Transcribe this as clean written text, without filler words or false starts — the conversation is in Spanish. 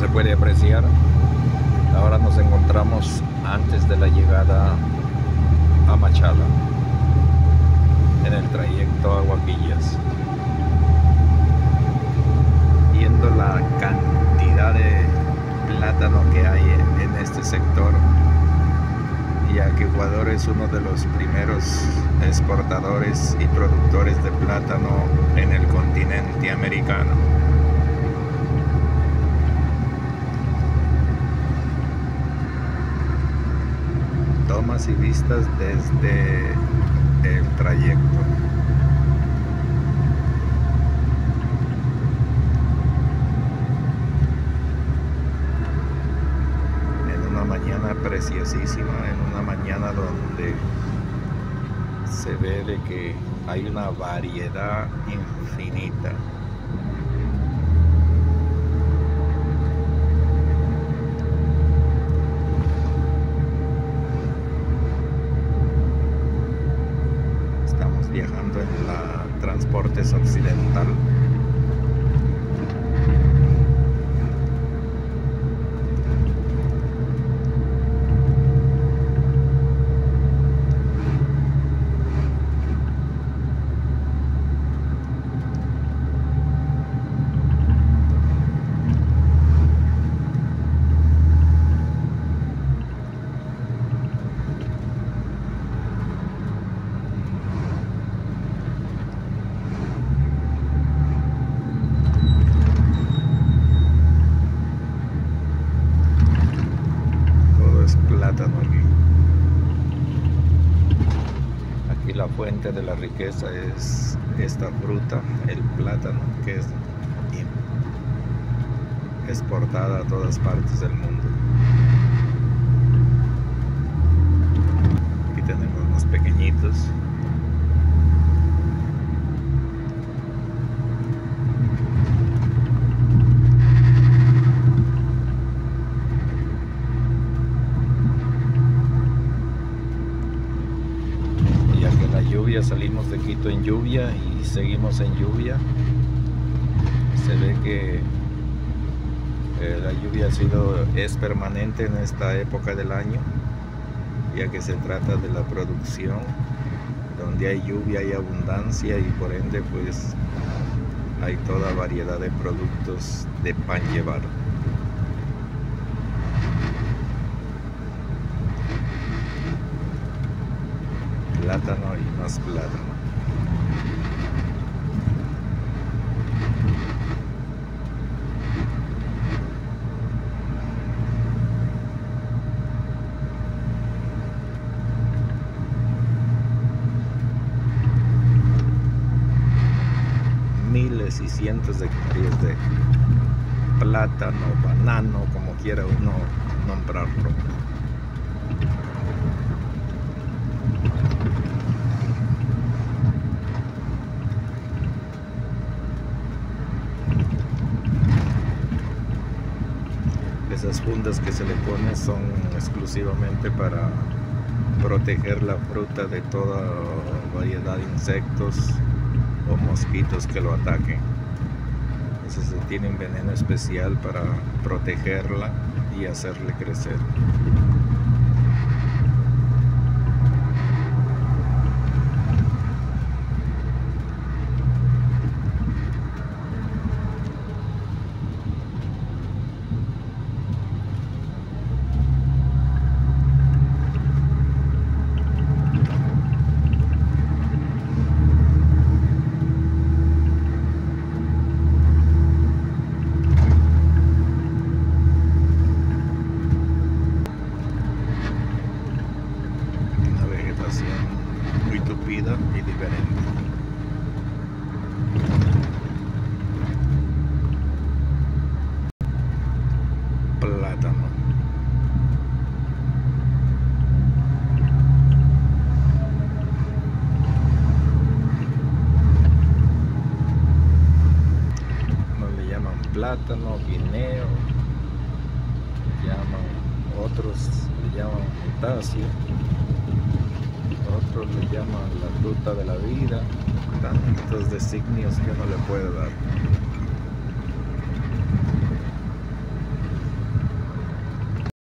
se puede apreciar. Ahora nos encontramos antes de la llegada a Machala, en el trayecto a Guaquillas, viendo la cantidad de plátano que hay en este sector, ya que Ecuador es uno de los primeros exportadores y productores de plátano en el continente americano. Tomas y vistas desde el trayecto. En una mañana preciosísima, en una mañana donde se ve de que hay una variedad infinita. Viajando en la Transportes Occidental. Plátano aquí la fuente de la riqueza es esta fruta, el plátano, que es exportada a todas partes del mundo. Aquí tenemos unos pequeñitos. Salimos de Quito en lluvia y seguimos en lluvia. Se ve que la lluvia es permanente en esta época del año, ya que se trata de la producción. Donde hay lluvia hay abundancia y por ende pues hay toda variedad de productos de pan llevar. Plátano y más plátano. Miles y cientos de hectáreas de plátano, banano, como quiera uno nombrarlo. Esas fundas que se le ponen son exclusivamente para proteger la fruta de toda variedad de insectos o mosquitos que lo ataquen. Entonces se tiene un veneno especial para protegerla y hacerle crecer. Muy tupida y diferente. Plátano. No le llaman plátano, guineo, otros le llaman potasio. Otros le llaman la fruta de la vida, tantos designios que uno le puede dar.